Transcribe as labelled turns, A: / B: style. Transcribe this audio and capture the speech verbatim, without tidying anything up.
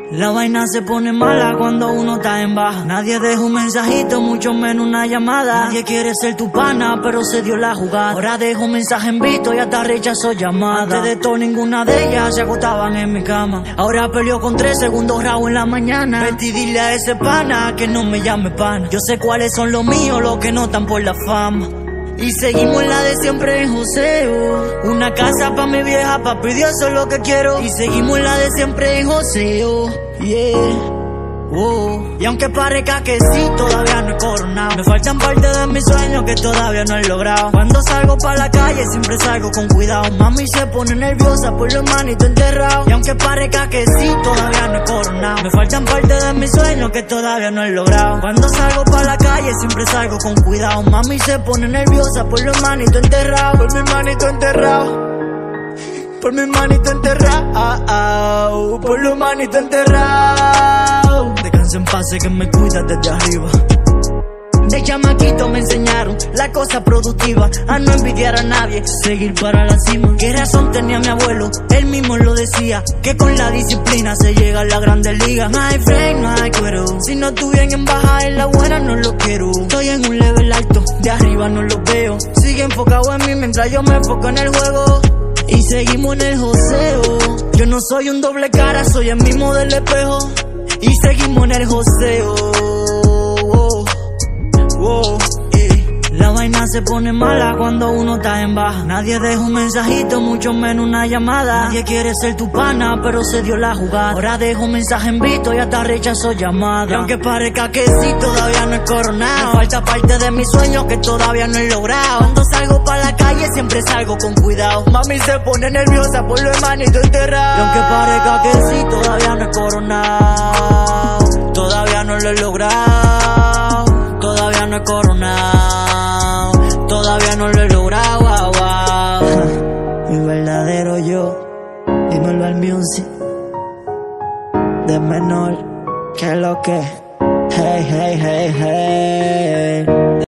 A: La vaina se pone mala cuando uno está en baja. Nadie deja un mensajito, mucho menos una llamada. Nadie quiere ser tu pana, pero se dio la jugada. Ahora dejo un mensaje en visto y hasta rechazó llamada. Antes de todo ninguna de ellas se acostaban en mi cama. Ahora peleó con tres segundos rabo en la mañana. Vete y dile a ese pana que no me llame pana. Yo sé cuáles son los míos, los que no están por la fama. Y seguimos la de siempre en joseo. Una casa pa' mi vieja, papi Dios, eso es lo que quiero. Y seguimos la de siempre en joseo. Yeah. Oh. Y aunque parezca que sí, todavía no he coronado. Me faltan parte de mis sueños que todavía no he logrado. Cuando salgo pa' la calle siempre salgo con cuidado. Mami se pone nerviosa por los manitos enterrados. Y aunque parezca que sí, todavía no he coronado. Me faltan parte de mis sueños que todavía no he logrado. Cuando salgo pa' la calle siempre salgo con cuidado. Mami se pone nerviosa por los manitos enterrados. Por mi manito enterrado. Por mi manito enterrado. Por los manitos enterrados. Descansa en paz, sé que me cuidas desde arriba. De chamaquito me enseñaron la cosa productiva, a no envidiar a nadie, seguir para la cima. ¿Qué razón tenía mi abuelo? Él mismo lo decía, que con la disciplina se llega a la grande liga. No hay friend, no hay cuero. Si no estoy bien en baja, en la buena no lo quiero. Estoy en un level alto, de arriba no lo veo. Sigue enfocado en mí mientras yo me enfoco en el juego. Y seguimos en el joseo. Yo no soy un doble cara, soy el mismo del espejo. Y seguimos en el joseo. Oh, oh, eh. La vaina se pone mala cuando uno está en baja. Nadie deja un mensajito, mucho menos una llamada. Nadie quiere ser tu pana, pero se dio la jugada. Ahora dejo un mensaje en visto y hasta rechazó llamada. Y aunque parezca que sí, todavía no he coronado. Me falta parte de mis sueños que todavía no he logrado. Cuando salgo pa' la calle siempre salgo con cuidado. Mami se pone nerviosa por los hermanitos enterrados. Y aunque parezca que sí, todavía no he coronado. Todavía no lo he logrado. Todavía no he coronado. Todavía no lo he logrado. Wow, wow. Mi verdadero yo. Dímelo al music. De menor que lo que. Hey, hey, hey, hey.